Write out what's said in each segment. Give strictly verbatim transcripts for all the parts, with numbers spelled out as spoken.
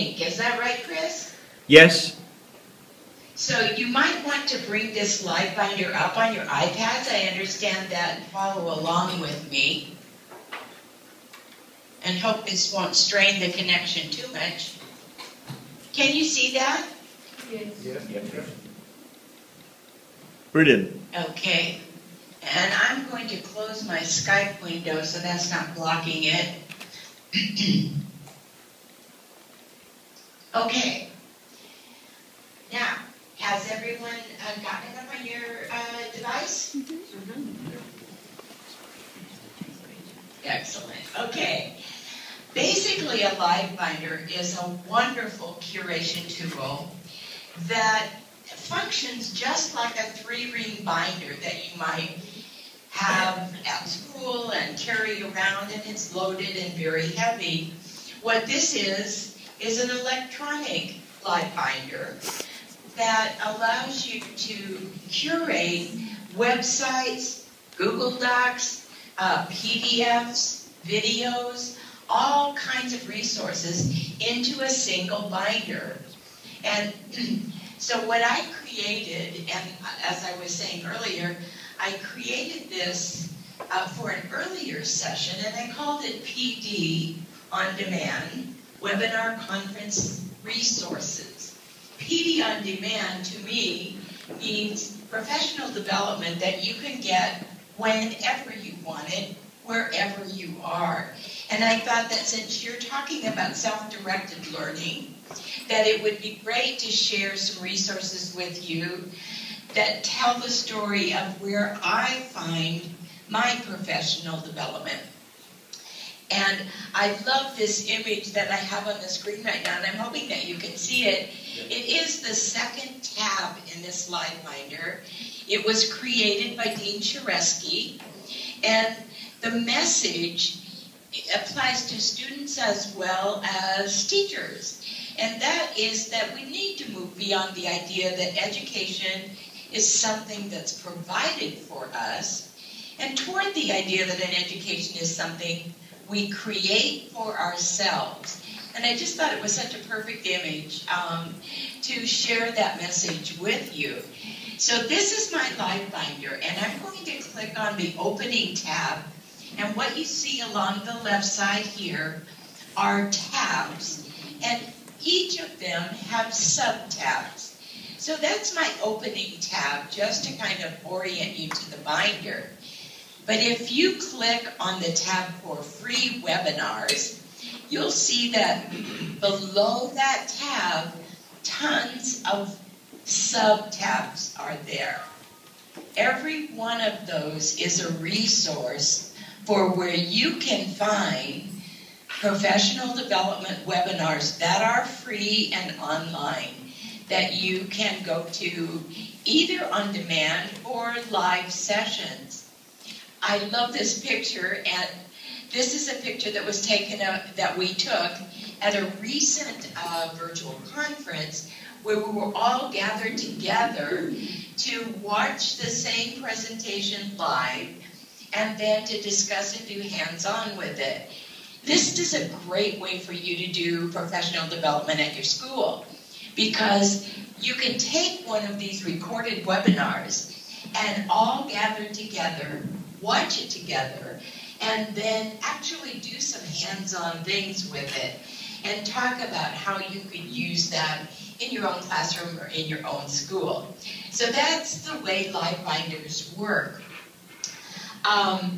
link. Is that right, Chris? Yes. So you might want to bring this live binder up on your iPads. I understand that, and follow along with me. And hope this won't strain the connection too much. Can you see that? Yes. Yes. Yes. Brilliant. Okay. And I'm going to close my Skype window so that's not blocking it. Okay. Now, has everyone uh, gotten it up on your uh, device? Mm-hmm. Excellent. Okay. Basically, a live binder is a wonderful curation tool that functions just like a three-ring binder that you might have at school and carry around, and it's loaded and very heavy. What this is, is an electronic live binder that allows you to curate websites, Google Docs, uh, P D Fs, videos, all kinds of resources into a single binder. And so what I created, and as I was saying earlier, I created this uh, for an earlier session, and I called it P D On Demand, Webinar Conference Resources. P D On Demand, to me, means professional development that you can get whenever you want it, wherever you are. And I thought that since you're talking about self-directed learning, that it would be great to share some resources with you that tell the story of where I find my professional development. And I love this image that I have on the screen right now, and I'm hoping that you can see it. It is the second tab in this live binder. It was created by Dean Sharesky, and the message applies to students as well as teachers. And that is that we need to move beyond the idea that education is something that's provided for us, and toward the idea that an education is something we create for ourselves. And I just thought it was such a perfect image um, to share that message with you. So this is my live binder, and I'm going to click on the opening tab, and what you see along the left side here are tabs, and each of them have subtabs. So that's my opening tab, just to kind of orient you to the binder. But if you click on the tab for free webinars, you'll see that below that tab, tons of subtabs are there. Every one of those is a resource for where you can find professional development webinars that are free and online, that you can go to either on demand or live sessions. I love this picture, and this is a picture that was taken uh, that we took at a recent uh, virtual conference where we were all gathered together to watch the same presentation live and then to discuss and do hands-on with it. This is a great way for you to do professional development at your school, because you can take one of these recorded webinars and all gather together, watch it together, and then actually do some hands-on things with it and talk about how you could use that in your own classroom or in your own school. So that's the way live binders work. Um,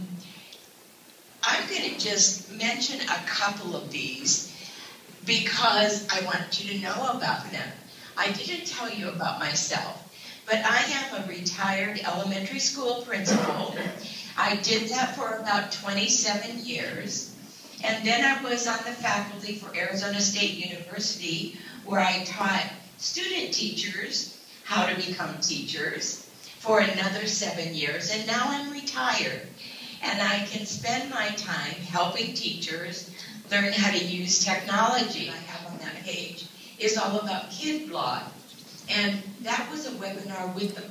I'm going to just mention a couple of these because I want you to know about them. I didn't tell you about myself, but I am a retired elementary school principal. I did that for about twenty-seven years, and then I was on the faculty for Arizona State University, where I taught student teachers how to become teachers for another seven years, and now I'm retired. And I can spend my time helping teachers learn how to use technology. I have on that page is all about KidBlog. And that was a webinar with the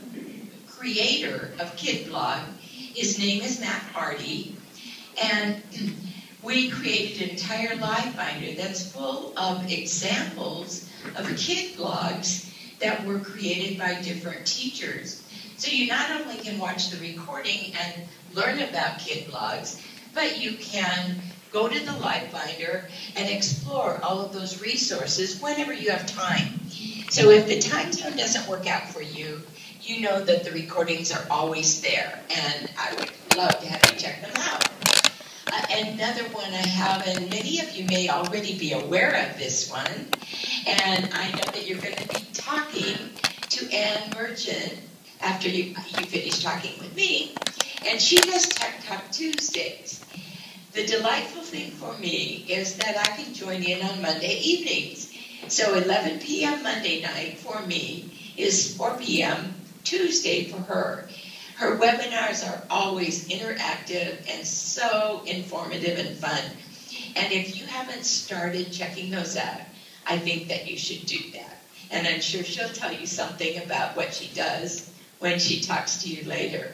creator of KidBlog. His name is Matt Hardy. And we created an entire live binder that's full of examples of kid blogs that were created by different teachers. So you not only can watch the recording and learn about kid blogs, but you can go to the live binder and explore all of those resources whenever you have time. So if the time zone doesn't work out for you, you know that the recordings are always there, and I would love to have you check them out. Uh, another one I have, and many of you may already be aware of this one, and I know that you're going to be talking to Ann Merchant after you, you finish talking with me, and she does Tech Talk Tuesdays. The delightful thing for me is that I can join in on Monday evenings. So eleven p.m. Monday night for me is four p.m. Tuesday for her. Her webinars are always interactive and so informative and fun. And if you haven't started checking those out, I think that you should do that. And I'm sure she'll tell you something about what she does when she talks to you later.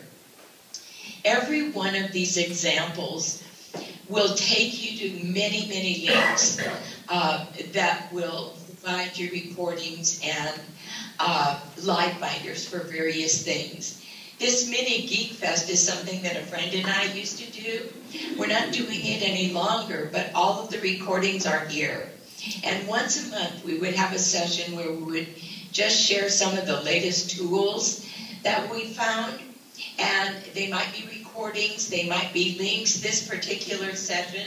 Every one of these examples will take you to many, many links uh, that will provide you recordings and uh, live binders for various things. This mini Geek Fest is something that a friend and I used to do. We're not doing it any longer, but all of the recordings are here. And once a month, we would have a session where we would just share some of the latest tools that we found. And they might be recordings, they might be links. This particular session,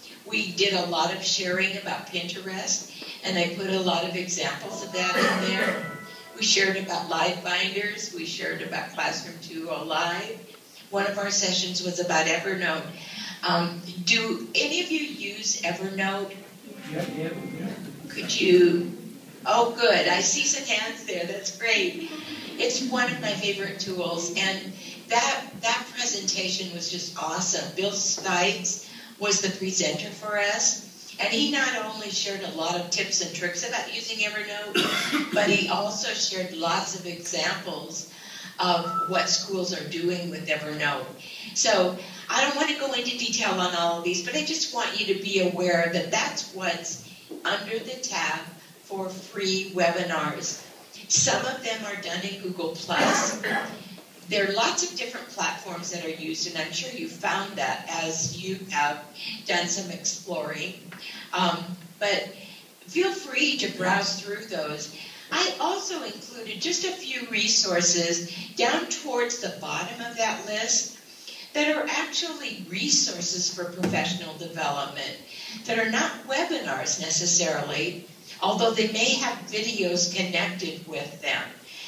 we did a lot of sharing about Pinterest, and I put a lot of examples of that in there. We shared about live binders. We shared about Classroom two point oh Live. One of our sessions was about Evernote. Um, do any of you use Evernote? Yeah, yeah, yeah. Could you? Oh, good. I see some hands there. That's great. It's one of my favorite tools, and that that presentation was just awesome. Bill Stites was the presenter for us. And he not only shared a lot of tips and tricks about using Evernote, but he also shared lots of examples of what schools are doing with Evernote. So I don't want to go into detail on all of these, but I just want you to be aware that that's what's under the tab for free webinars. Some of them are done in Google Plus. There are lots of different platforms that are used, and I'm sure you found that as you have done some exploring. Um, but feel free to browse through those. I also included just a few resources down towards the bottom of that list that are actually resources for professional development, that are not webinars necessarily, although they may have videos connected with them.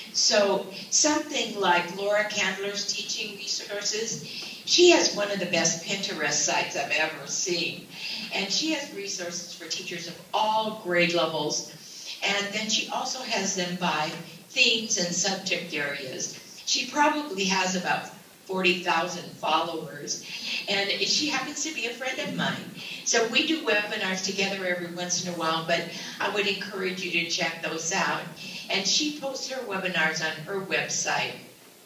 So something like Laura Candler's teaching resources, she has one of the best Pinterest sites I've ever seen. And she has resources for teachers of all grade levels. And then she also has them by themes and subject areas. She probably has about forty thousand followers. And she happens to be a friend of mine. So we do webinars together every once in a while, but I would encourage you to check those out. And she posts her webinars on her website.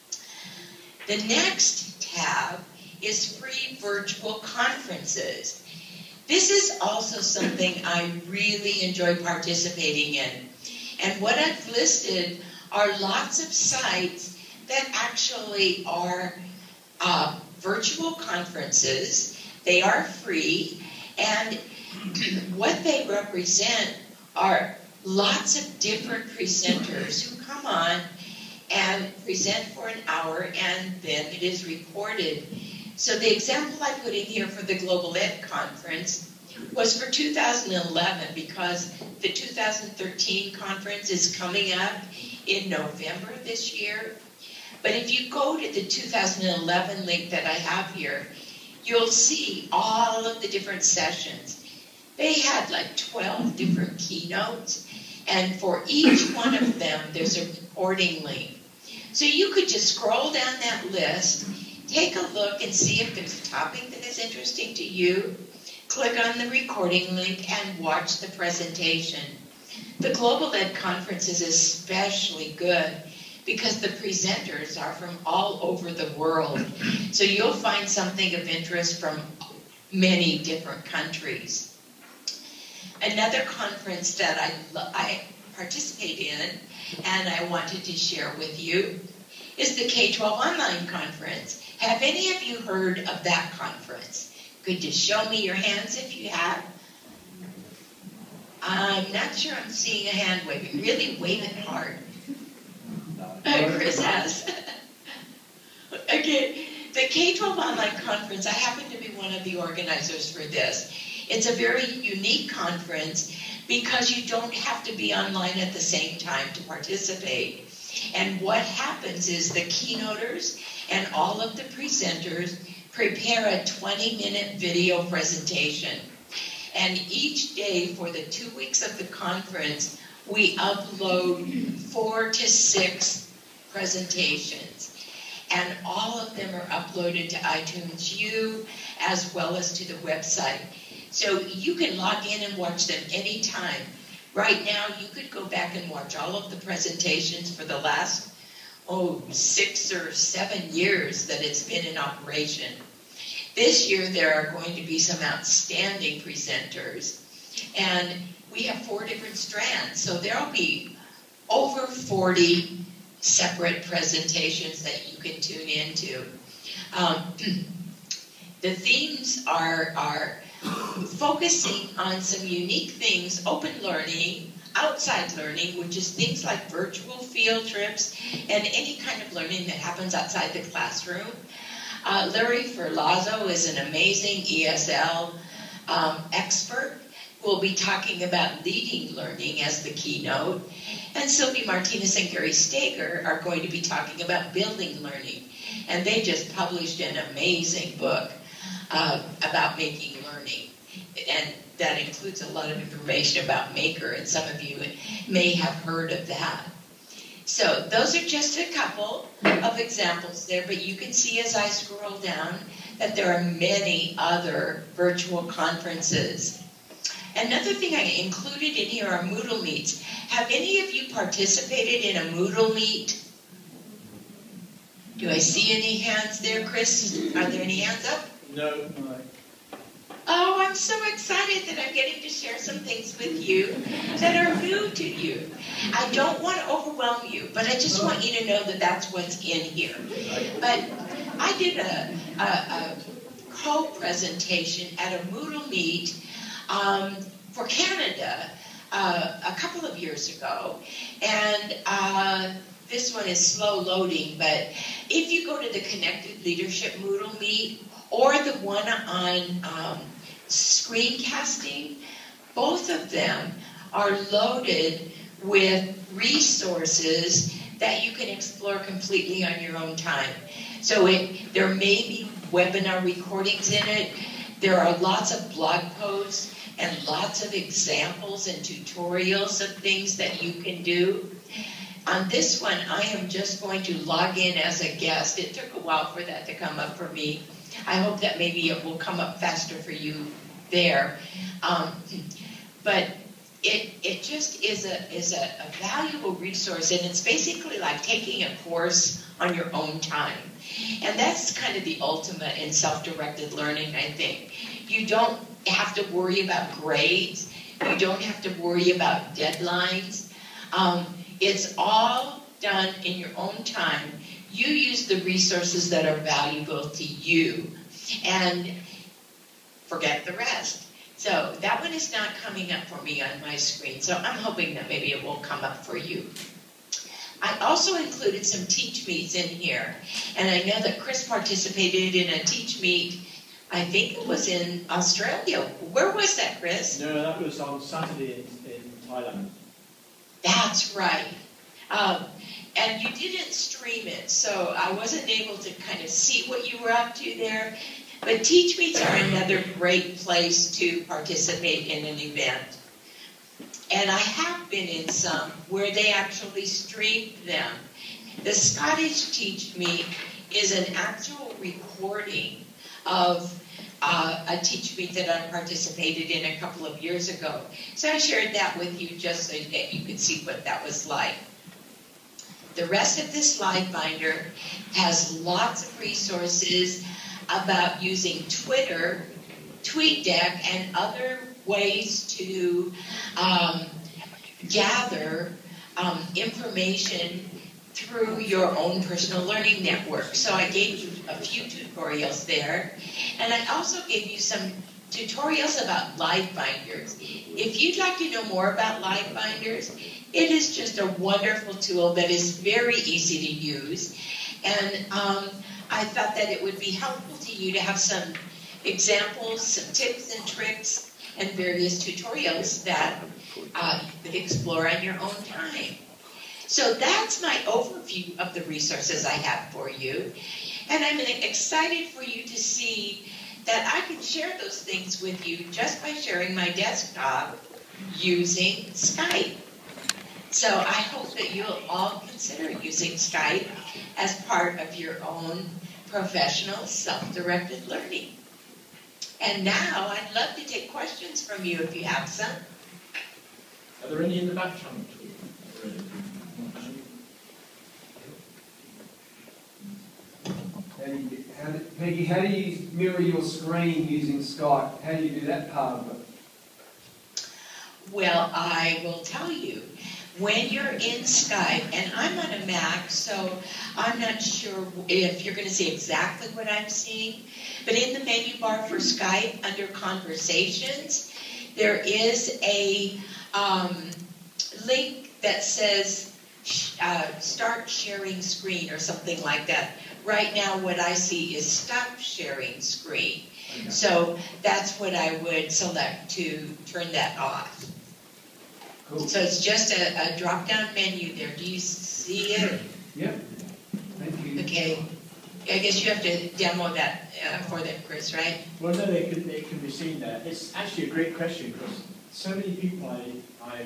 The next tab is free virtual conferences. This is also something I really enjoy participating in. And what I've listed are lots of sites that actually are uh, virtual conferences. They are free, and what they represent are lots of different presenters who come on and present for an hour, and then it is recorded. So the example I put in here for the Global Ed Conference was for two thousand eleven, because the two thousand thirteen conference is coming up in November this year. But if you go to the two thousand eleven link that I have here, you'll see all of the different sessions. They had like twelve different keynotes, and for each one of them, there's a recording link. So you could just scroll down that list, take a look and see if there's a topic that is interesting to you, click on the recording link and watch the presentation. The Global Ed Conference is especially good because the presenters are from all over the world. So you'll find something of interest from many different countries. Another conference that I, I participate in and I wanted to share with you is the K twelve Online Conference. Have any of you heard of that conference? Could you show me your hands if you have? I'm not sure I'm seeing a hand waving. Really wave it hard. Chris has. Okay, the K twelve Online Conference, I happen to be one of the organizers for this. It's a very unique conference because you don't have to be online at the same time to participate. And what happens is the keynoters and all of the presenters prepare a twenty minute video presentation. And each day for the two weeks of the conference, we upload four to six presentations. And all of them are uploaded to iTunes U as well as to the website. So you can log in and watch them anytime. Right now, you could go back and watch all of the presentations for the last, oh, six or seven years that it's been in operation. This year, there are going to be some outstanding presenters. And we have four different strands. So there'll be over forty separate presentations that you can tune into. Um, the themes are, are focusing on some unique things, open learning, outside learning, which is things like virtual field trips and any kind of learning that happens outside the classroom. Uh, Larry Ferlazzo is an amazing E S L um, expert who will be talking about leading learning as the keynote. And Sylvie Martinez and Gary Stager are going to be talking about building learning. And they just published an amazing book uh, about making learning. And that includes a lot of information about Maker, and some of you may have heard of that. So those are just a couple of examples there, but you can see as I scroll down that there are many other virtual conferences. Another thing I included in here are Moodle Meets. Have any of you participated in a Moodle Meet? Do I see any hands there, Chris? Are there any hands up? No. No. Oh, I'm so excited that I'm getting to share some things with you that are new to you. I don't want to overwhelm you, but I just want you to know that that's what's in here. But I did a, a, a co-presentation at a Moodle Meet um, for Canada uh, a couple of years ago, and uh, this one is slow loading, but if you go to the Connected Leadership Moodle Meet or the one on um, screencasting, both of them are loaded with resources that you can explore completely on your own time. So it, there may be webinar recordings in it. There are lots of blog posts and lots of examples and tutorials of things that you can do. On this one, I am just going to log in as a guest. It took a while for that to come up for me. I hope that maybe it will come up faster for you there. Um, but it it just is a is a, a valuable resource, and it's basically like taking a course on your own time. And that's kind of the ultimate in self-directed learning, I think. You don't have to worry about grades. You don't have to worry about deadlines. Um, it's all done in your own time. You use the resources that are valuable to you and forget the rest. So that one is not coming up for me on my screen, so I'm hoping that maybe it will come up for you. I also included some Teach Meets in here, and I know that Chris participated in a Teach Meet. I think it was in Australia. Where was that, Chris? No, that was on Saturday in, in Thailand. That's right. Um, and you didn't stream it, so I wasn't able to kind of see what you were up to there. But Teach Meets are another great place to participate in an event. And I have been in some where they actually streamed them. The Scottish Teach Meet is an actual recording of uh, a Teach Meet that I participated in a couple of years ago. So I shared that with you just so that you could see what that was like. The rest of this slide binder has lots of resources about using Twitter TweetDeck and other ways to um, gather um, information through your own personal learning network. So I gave you a few tutorials there, and I also gave you some tutorials about live binders. If you'd like to know more about live binders, it is just a wonderful tool that is very easy to use, and um, I thought that it would be helpful to you to have some examples, some tips and tricks, and various tutorials that uh, you could explore on your own time. So that's my overview of the resources I have for you. And I'm excited for you to see that I can share those things with you just by sharing my desktop using Skype. So I hope that you'll all consider using Skype as part of your own professional self-directed learning. And now I'd love to take questions from you if you have some. Are there any in the back channel? How do you, how do, Peggy, how do you mirror your screen using Skype? How do you do that part of it? Well, I will tell you. When you're in Skype, and I'm on a Mac, so I'm not sure if you're going to see exactly what I'm seeing, but in the menu bar for Skype, under Conversations, there is a um, link that says uh, Start Sharing Screen or something like that. Right now, what I see is Stop Sharing Screen. Okay. So that's what I would select to turn that off. Cool. So it's just a, a drop-down menu there. Do you see it? Yep. Thank you. Okay. I guess you have to demo that uh, for them, Chris, right? Well, no, it can, it can be seen there. It's actually a great question because so many people I, I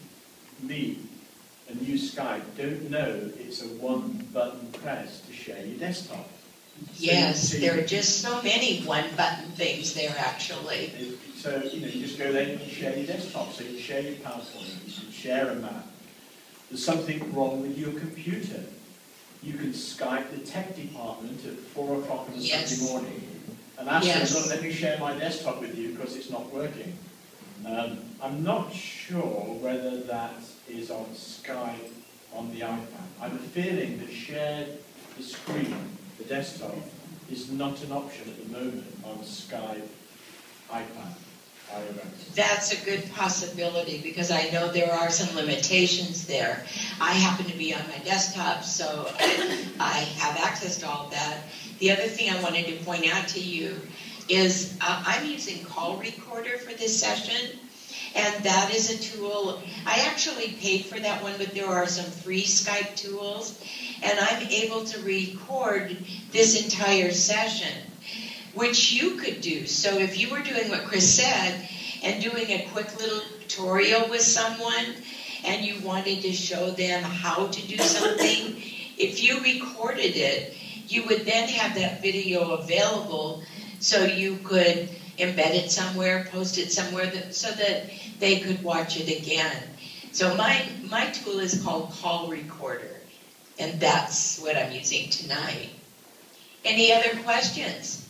meet and use Skype don't know it's a one-button press to share your desktop. Yes, so you, so there you, are just so many one-button things there, actually. So, you know, you just go there and you share your desktop. So you share your PowerPoint, you can share a map. There's something wrong with your computer. You can Skype the tech department at four o'clock on a yes. Sunday morning and ask yes. them, let me share my desktop with you because it's not working. Um, I'm not sure whether that is on Skype on the iPad. I have a feeling that shared the screen, the desktop, is not an option at the moment on Skype, iPad, iOS. That's a good possibility because I know there are some limitations there. I happen to be on my desktop, so I have access to all that. The other thing I wanted to point out to you is uh, I'm using Call Recorder for this session, and that is a tool. I actually paid for that one, but there are some free Skype tools, and I'm able to record this entire session, which you could do. So if you were doing what Chris said and doing a quick little tutorial with someone and you wanted to show them how to do something, if you recorded it, you would then have that video available so you could embed it somewhere, post it somewhere that, so that they could watch it again. So my, my tool is called Call Recorder, and that's what I'm using tonight. Any other questions?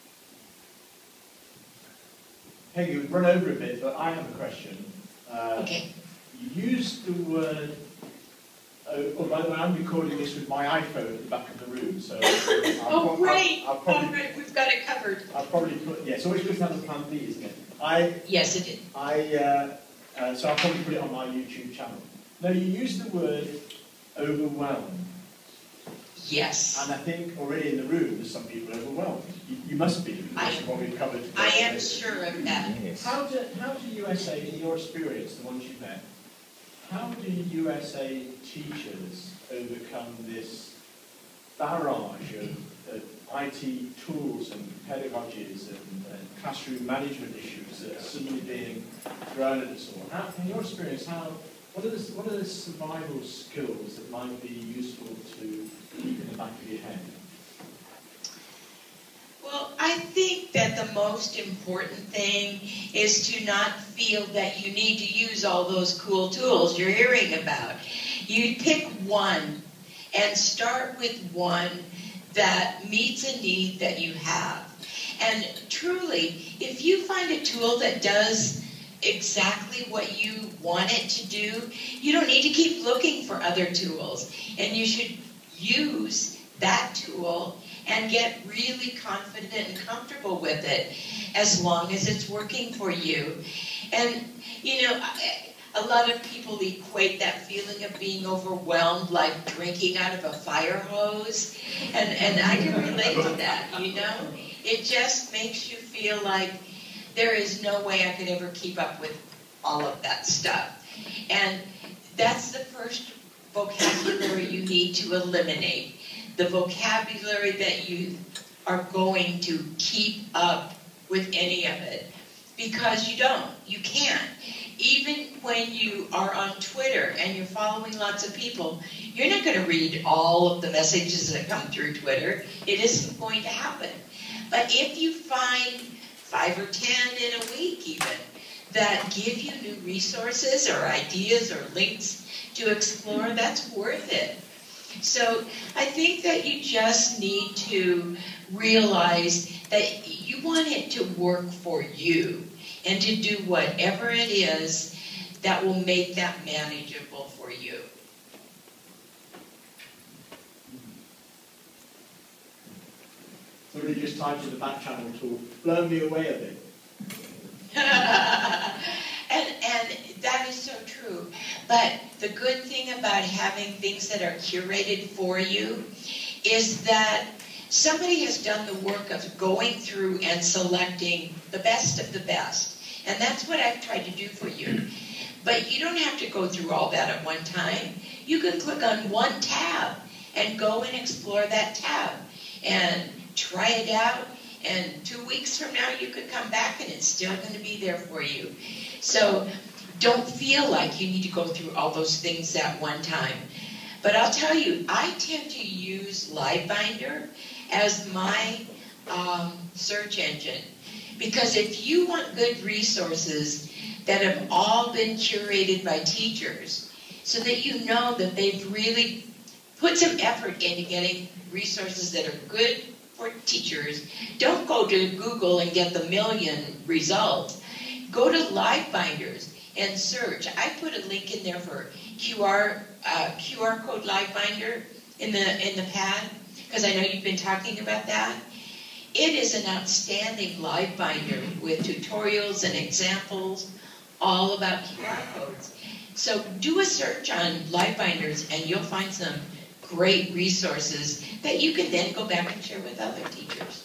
Hey, you've run over a bit, but I have a question. Uh, okay. You used the word, oh, oh, by the way, I'm recording this with my iPhone at the back of the room, so... I'll oh, great! I'll, I'll probably, oh, great, we've got it covered. I'll probably put, yeah, it's always good to have a plan B, isn't it? I, yes, it is. I, uh, uh, so I'll probably put it on my YouTube channel. Now, you used the word overwhelmed. Yes. And I think already in the room there's some people overwhelmed. You, you must be, because of what we've covered. I am sure of that. Yes. How do, how do U S A, in your experience, the ones you've met, how do U S A teachers overcome this barrage of, of I T tools and pedagogies and, and classroom management issues that are suddenly being thrown at us all? How, in your experience, how, what are, the, what are the survival skills that might be useful to keep in the back of your head? Well, I think that the most important thing is to not feel that you need to use all those cool tools you're hearing about. You pick one and start with one that meets a need that you have. And truly, if you find a tool that does exactly what you want it to do, you don't need to keep looking for other tools. And you should use that tool and get really confident and comfortable with it as long as it's working for you. And, you know, a lot of people equate that feeling of being overwhelmed like drinking out of a fire hose. And, and I can relate to that, you know? It just makes you feel like there is no way I could ever keep up with all of that stuff. And that's the first vocabulary you need to eliminate. The vocabulary that you are going to keep up with any of it. Because you don't. You can't. Even when you are on Twitter and you're following lots of people, you're not going to read all of the messages that come through Twitter. It isn't going to happen. But if you find five or ten in a week even that give you new resources or ideas or links to explore, that's worth it. So I think that you just need to realize that you want it to work for you and to do whatever it is that will make that manageable for you. Somebody just typed in the back channel tool, blow me away a bit. and, and that is so true. But the good thing about having things that are curated for you is that somebody has done the work of going through and selecting the best of the best. And that's what I've tried to do for you. But you don't have to go through all that at one time. You can click on one tab and go and explore that tab and try it out. And two weeks from now, you could come back and it's still going to be there for you. So don't feel like you need to go through all those things at one time. But I'll tell you, I tend to use LiveBinder as my um, search engine. Because if you want good resources that have all been curated by teachers, so that you know that they've really put some effort into getting resources that are good for teachers, don't go to Google and get the million results. Go to LiveBinders and search. I put a link in there for Q R uh, Q R code LiveBinder in the in the pad, because I know you've been talking about that. It is an outstanding LiveBinder with tutorials and examples all about Q R codes. So do a search on LiveBinders and you'll find some great resources that you can then go back and share with other teachers.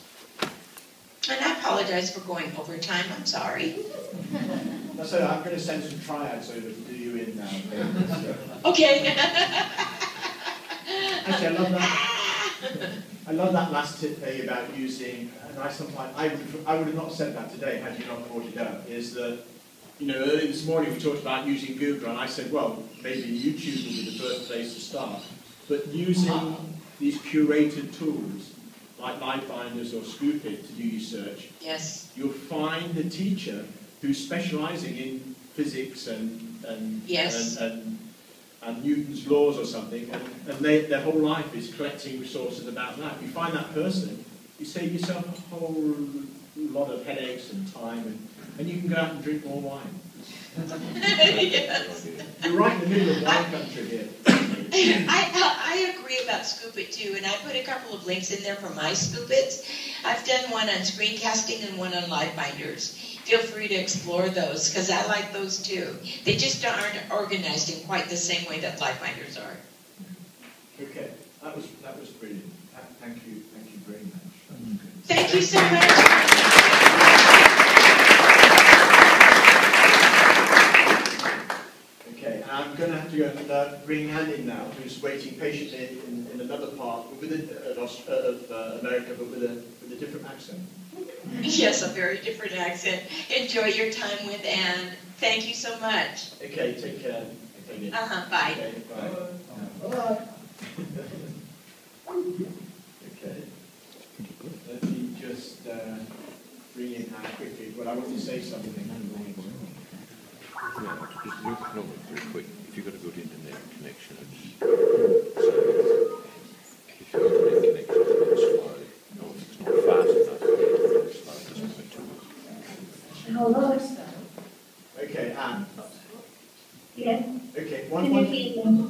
And I apologize for going over time. I'm sorry. That's it. I'm going to send some triads over to do you in now. Okay. Actually, I love that. I love that last tip there about using, and I sometimes, I would, I would have not said that today had you not brought it up, is that, you know, earlier this morning we talked about using Google, and I said, well, maybe YouTube will be the first place to start. But using these curated tools, like LiveBinders or Scoopit to do your search, yes, you'll find a teacher who's specialising in physics and and, yes. and, and and Newton's laws or something, and, and they, their whole life is collecting resources about that. You find that person, you save yourself a whole lot of headaches and time, and, and you can go out and drink more wine. Yes. You're right in the middle of wine country here. I, I agree about Scoopit too, and I put a couple of links in there for my Scoopits. I've done one on screencasting and one on LiveBinders. Feel free to explore those, because I like those too. They just aren't organized in quite the same way that LiveBinders are. Okay, that was that was brilliant. Thank you, thank you very much. Thank you so much. Okay, I'm going to have to go and uh, bring Anne in now, who's waiting patiently in, in another part with a, uh, of uh, America, but with a with a different accent. Yes, a very different accent. Enjoy your time with Anne. Thank you so much. Okay, take care. Okay, Uh-huh, bye. Okay, bye. Bye. Okay. Let me just uh, bring in Anne quickly, but I want to say something. Yeah, just real, no, very quick. If you've got a good internet connection, it's so if you've got a good connection, it's slow. No, if it's not fast enough, it's slow.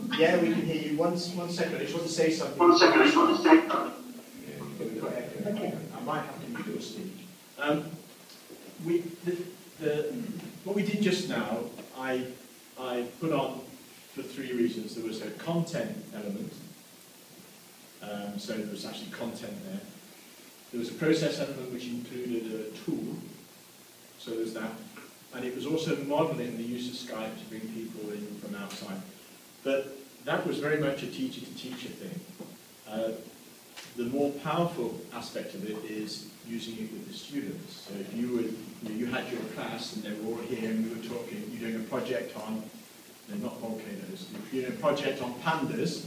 Yeah, we can hear you. One, one second, I just want to say something. One second, I just want to say something. Okay. I might have to mute your speech. Um, we, the, the, what we did just now, I, I put on for three reasons. There was a content element, um, so there was actually content there. There was a process element which included a tool, so there's that. And it was also modelling the use of Skype to bring people in from outside. But that was very much a teacher-to-teacher thing. Uh, the more powerful aspect of it is using it with the students. So if you were, you know, you had your class and they were all here and we were talking, you're doing a project on, they're not volcanoes, if you're doing a project on pandas,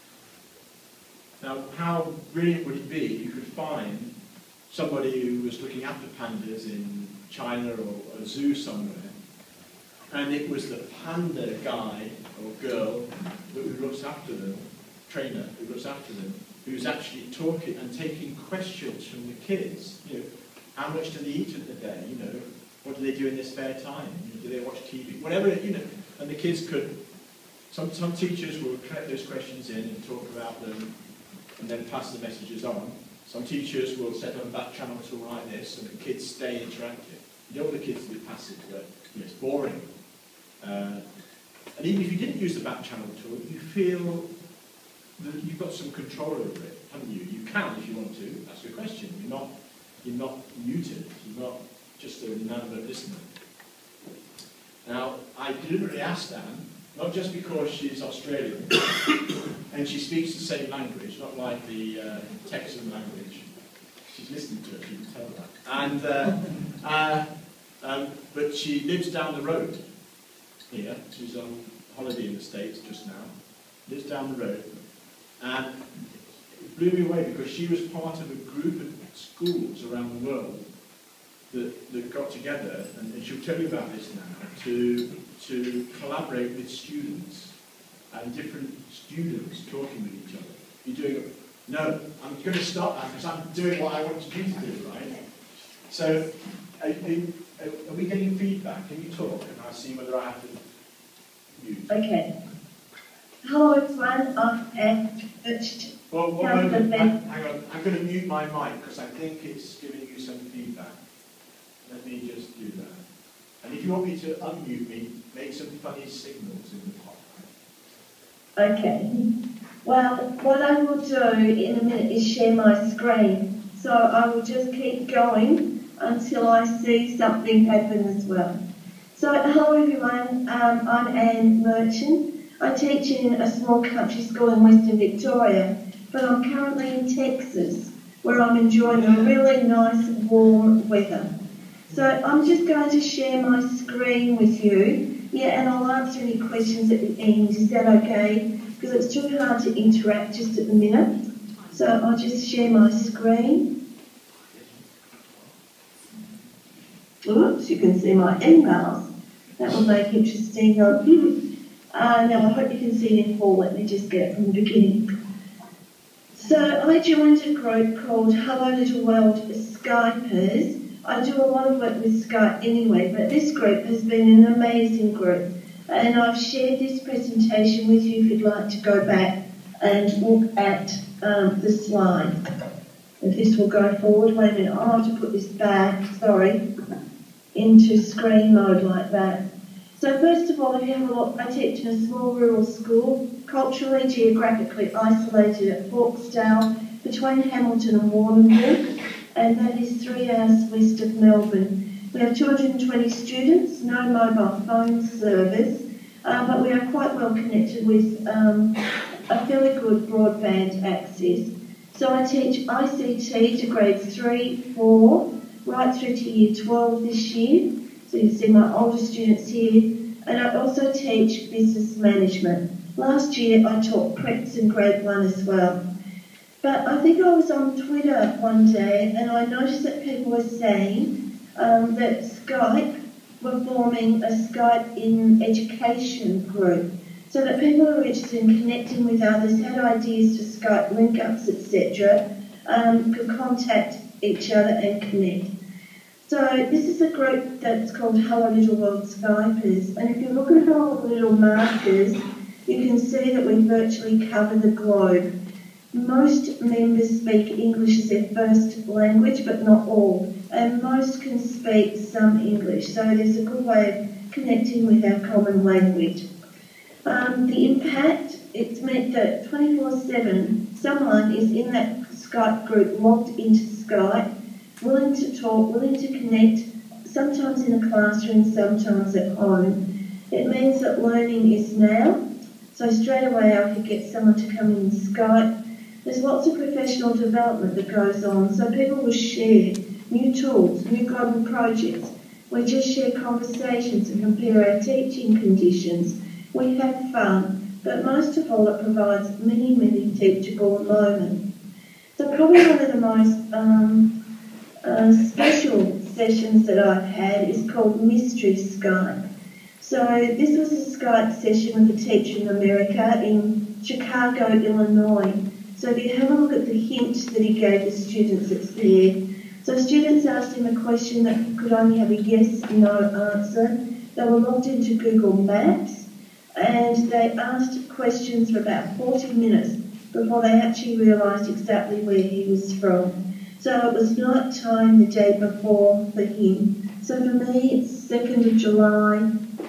now how brilliant would it be if you could find somebody who was looking after pandas in China or a zoo somewhere, and it was the panda guy or girl who looks after them, trainer who looks after them, who's actually talking and taking questions from the kids. You know, how much do they eat in the day? You know, what do they do in their spare time? You know, do they watch T V? Whatever, you know. And the kids could. Some some teachers will collect those questions in and talk about them, and then pass the messages on. Some teachers will set up a back channel tool like this, and the kids stay interactive. You don't want the kids to be passive, but you know, it's boring. Uh, and even if you didn't use the back channel tool, you feel that you've got some control over it, haven't you? You can, if you want to, ask a question. You're not, you're not muted. You're not just an inanimate listener. Now, I deliberately asked Anne, not just because she's Australian, and she speaks the same language, not like the uh, Texan language. She's listening to it, you can tell that. And, uh, uh, um, but she lives down the road here. She's on holiday in the States just now. Lives down the road. And it blew me away because she was part of a group of schools around the world that, that got together, and, and she'll tell you about this now, to, to collaborate with students and different students talking with each other. You're doing a, no, I'm going to stop that because I'm doing what I want you to do, right? So, are, are, are we getting feedback? Can you talk? And I'll see whether I have to mute. Okay. Hello everyone, I'm at Well, one moment, hang, hang on. I'm going to mute my mic because I think it's giving you some feedback. Let me just do that. And if you want me to unmute me, make some funny signals in the top. Okay. Well, what I will do in a minute is share my screen. So I will just keep going until I see something happen as well. So hello everyone, um, I'm Anne Merchant. I teach in a small country school in Western Victoria, but I'm currently in Texas, where I'm enjoying a really nice warm weather. So I'm just going to share my screen with you, yeah, and I'll answer any questions at the end. Is that okay? Because it's too hard to interact just at the minute. So I'll just share my screen. Oops, you can see my emails. That will make interesting. Uh, now I hope you can see it in full. Let me just get it from the beginning. So I joined a group called Hello Little World Skypers. I do a lot of work with Skype anyway, but this group has been an amazing group. And I've shared this presentation with you if you'd like to go back and look at um, the slide. If this will go forward, wait a minute, I'll have to put this back, sorry, into screen mode like that. So first of all, if you have a look, I teach in a small rural school, culturally, geographically isolated at Hawkesdale, between Hamilton and Warrnambool, and that is three hours west of Melbourne. We have two hundred twenty students, no mobile phone service, uh, but we are quite well connected with um, a fairly good broadband access. So I teach I C T to grades three, four, right through to year twelve this year. So you can see my older students here. And I also teach business management. Last year I taught preps in grade one as well. But I think I was on Twitter one day and I noticed that people were saying um, that Skype were forming a Skype in education group. So that people who are interested in connecting with others, had ideas for Skype link-ups, et cetera, um, could contact each other and connect. So this is a group that's called Hello Little World Skypers, and if you look at all the little markers, you can see that we virtually cover the globe. Most members speak English as their first language, but not all, and most can speak some English, so there's a good way of connecting with our common language. Um, the impact, it's meant that twenty-four seven, someone is in that Skype group logged into Skype, willing to talk, willing to connect, sometimes in a classroom, sometimes at home. It means that learning is now, so straight away I could get someone to come in and Skype. There's lots of professional development that goes on, so people will share new tools, new global projects. We just share conversations and compare our teaching conditions. We have fun, but most of all it provides many, many teachable moments. So probably one of the most um, uh, special sessions that I've had is called Mystery Skype. So this was a Skype session with a teacher in America in Chicago, Illinois. So if you have a look at the hint that he gave the students, it's there. So students asked him a question that could only have a yes, no answer. They were logged into Google Maps and they asked questions for about forty minutes before they actually realised exactly where he was from. So it was night time the day before for him. So for me, it's second of July,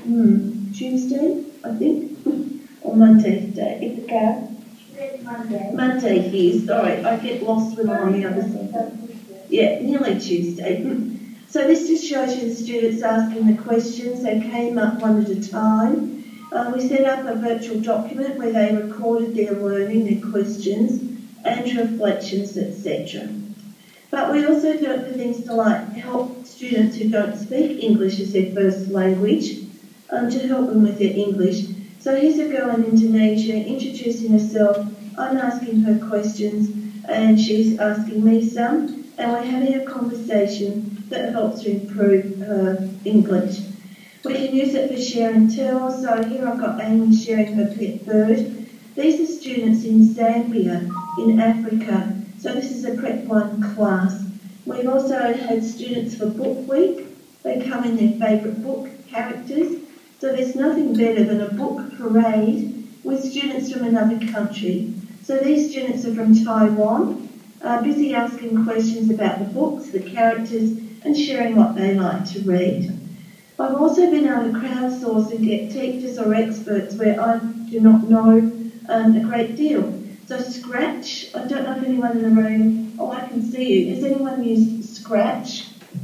hmm, Tuesday, I think, or Monday today. Is it Gareth? Monday. Monday here, sorry, I get lost when I'm on the other side. Yeah, nearly Tuesday. So this just shows you the students asking the questions. They came up one at a time. Uh, we set up a virtual document where they recorded their learning, their questions, and reflections, et cetera. But we also do it for things to like help students who don't speak English as their first language, um, to help them with their English. So here's a girl in Indonesia introducing herself. I'm asking her questions and she's asking me some, and we're having a conversation that helps to improve her English. We can use it for sharing too. So here I've got Amy sharing her pet bird. These are students in Zambia, in Africa. So this is a Prep one class. We've also had students for Book Week. They come in their favourite book characters. So there's nothing better than a book parade with students from another country. So these students are from Taiwan, uh, busy asking questions about the books, the characters, and sharing what they like to read. I've also been able to crowdsource and get teachers or experts where I do not know um, a great deal. So Scratch, I don't know if anyone in the room, oh I can see you, has anyone used Scratch?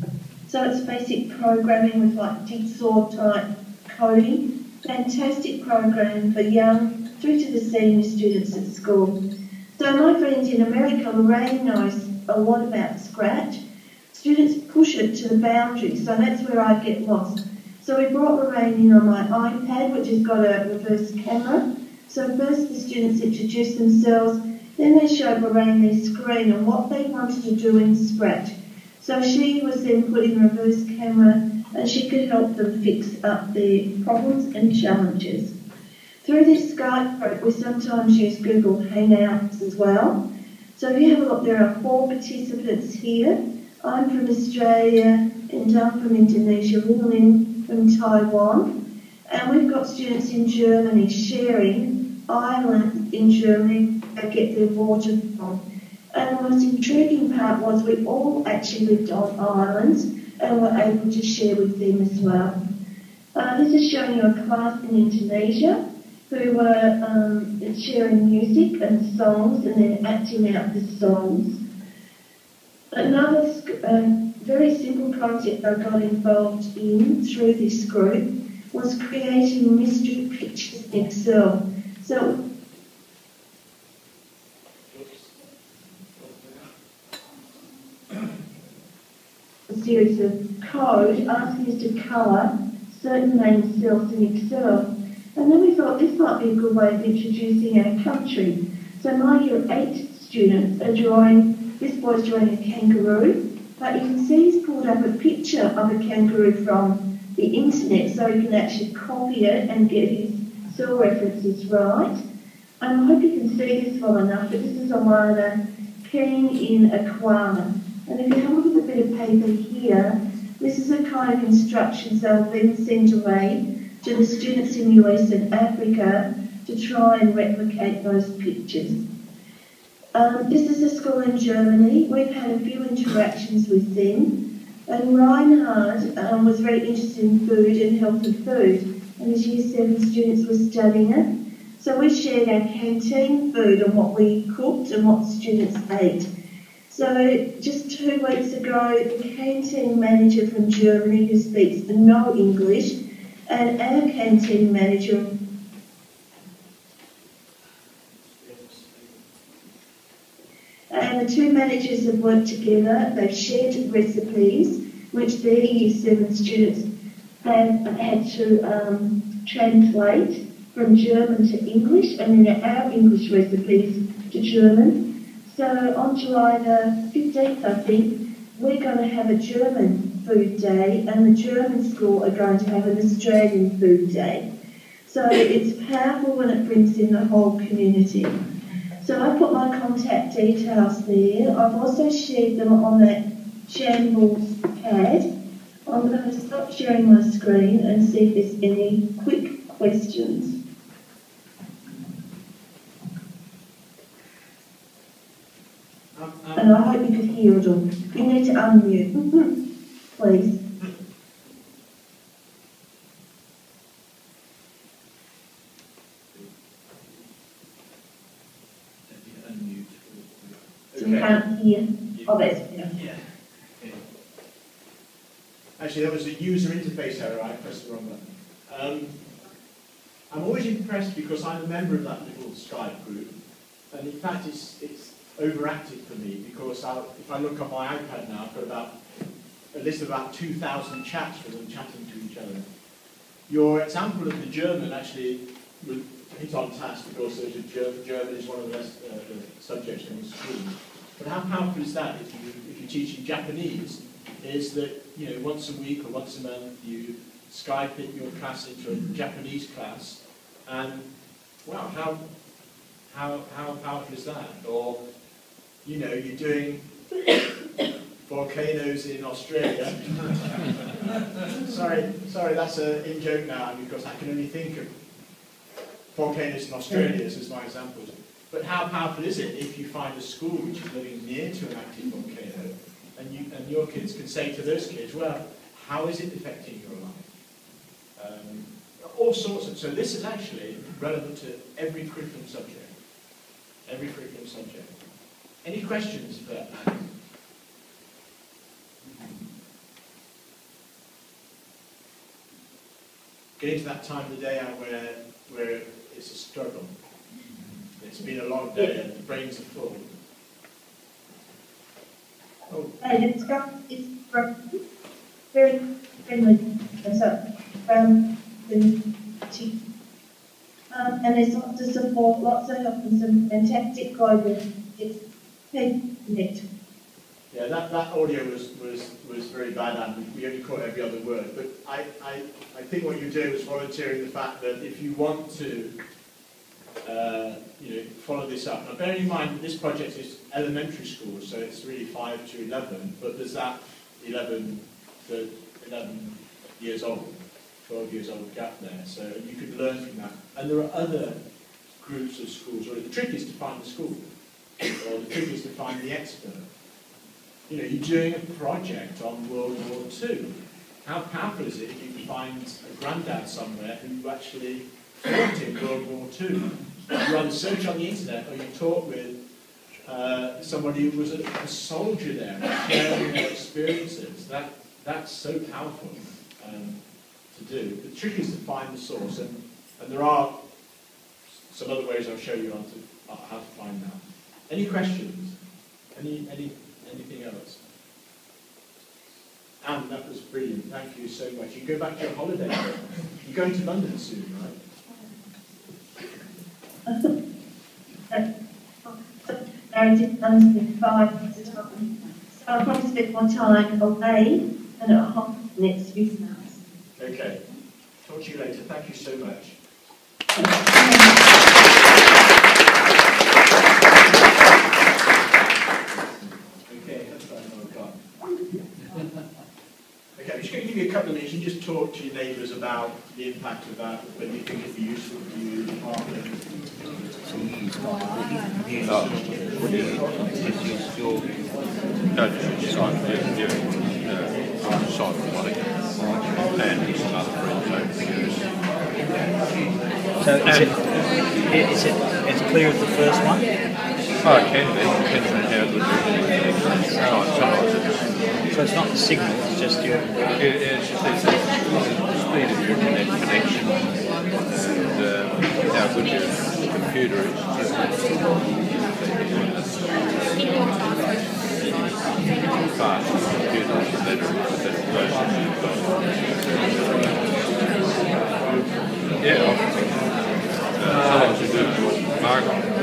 So it's basic programming with like jigsaw type coding. Fantastic program for young through to the senior students at school. So my friend in America, Lorraine, knows a lot about Scratch. Students push it to the boundary, so that's where I get lost. So we brought Lorraine in on my iPad, which has got a reverse camera. So first the students introduced themselves, then they showed Lorraine their screen and what they wanted to do in Scratch. So she was then put in reverse camera and she could help them fix up their problems and challenges. Through this Skype group, we sometimes use Google Hangouts as well. So if you have a look, there are four participants here. I'm from Australia and I'm from Indonesia, Lin from Taiwan. And we've got students in Germany sharing islands in Germany they get their water from. And the most intriguing part was we all actually lived on islands and were able to share with them as well. Uh, this is showing you a class in Indonesia who were um, sharing music and songs and then acting out the songs. Another uh, very simple project I got involved in through this group was creating mystery pictures in Excel. So a series of code asking us to colour certain named cells in Excel. And then we thought this might be a good way of introducing our country. So my year eight students are drawing, this boy's drawing a kangaroo, but you can see he's pulled up a picture of a kangaroo from the internet so he can actually copy it and get his cell references right. And I hope you can see this well enough, but this is a learner keying in a koala. And if you have a look at the bit of paper here, this is a kind of instructions they'll then send away to the students in U S and Africa to try and replicate those pictures. Um, this is a school in Germany. We've had a few interactions with them, and Reinhard um, was very interested in food and healthy food, and his Year seven students were studying it. So we shared our canteen food and what we cooked and what students ate. So just two weeks ago, the canteen manager from Germany who speaks no English and our canteen manager and the two managers have worked together. They've shared recipes which their Year seven students have had to um, translate from German to English, and then our English recipes to German. So on July the fifteenth, I think, we're going to have a German food day, and the German school are going to have an Australian food day. So it's powerful when it brings in the whole community. So I put my contact details there. I've also shared them on that Shambles pad. I'm going to stop sharing my screen and see if there's any quick questions. Um, um, And I hope you could hear it all. You need to unmute, please. So you can't hear. Oh, that's better. Yeah. Yeah. Actually, that was a user interface error. I pressed the wrong button. Um, I'm always impressed because I'm a member of that little Skype group, and in fact, it's it's overactive for me because I'll, if I look on my iPad now, I've got about a list of about two thousand chats with them chatting to each other. Your example of the German actually hit on task because there's a German, German is one of the, best, uh, the subjects in the school. But how powerful is that if, you, if you're teaching Japanese? Is that, you know, once a week or once a month you Skype in your class into a Japanese class, and wow, how how how powerful is that? Or, you know, you're doing volcanoes in Australia. sorry, sorry, that's a in joke now because I can only think of volcanoes in Australia as my examples. But how powerful is it if you find a school which is living near to an active volcano, and you and your kids can say to those kids, well, how is it affecting your life? Um, all sorts of. So this is actually relevant to every curriculum subject. Every curriculum subject. Any questions for Adam? Getting to that time of the day where where it's a struggle. It's been a long day and the brains are full. Oh. And it's got it's very friendly. And so um, the um, and there's lots of support, lots of help, and some fantastic global connect. Yeah, that, that audio was, was, was very bad, and we only caught every other word. But I, I, I think what you're doing was volunteering the fact that if you want to uh, you know, follow this up. Now bearing in mind that this project is elementary school, so it's really five to eleven, but there's that eleven to eleven years old, twelve years old gap there. So you could learn from that. And there are other groups of schools, or the trick is to find the school, or the trick is to find the expert. You know, you're doing a project on World War Two. How powerful is it if you can find a granddad somewhere who actually fought in World War Two? You run a search on the internet, or you talk with uh, somebody who was a, a soldier there, sharing their experiences. That that's so powerful um, to do. The trick is to find the source, and, and there are some other ways I'll show you on to, uh, how to find that. Any questions? Any any anything else? Anne, that was brilliant. Thank you so much. You can go back to your holiday. You're going to London soon, right? I did understand five at a time. So I'll probably spend more time away and at home next week. Okay. Talk to you later. Thank you so much. Okay, that's fine. I've got. Okay, I'm just going to give you a couple of minutes and just talk to your neighbours about the impact of that, whether you think it'd be useful for you, the department. Oh, what do you, is your, no, Simon, yeah, yeah, uh, Simon Monica, and some other friends over the years. So is it, is it as clear as the first one? Oh, it can be, depends on how good your sometimes it's... So it's not the signal, it's just your... Yeah, it's just the, the speed of your internet connection and uh, how good your computer is. Fast computer, the better, the better processor you've got. Yeah, often. Uh, sometimes you do, Margaret.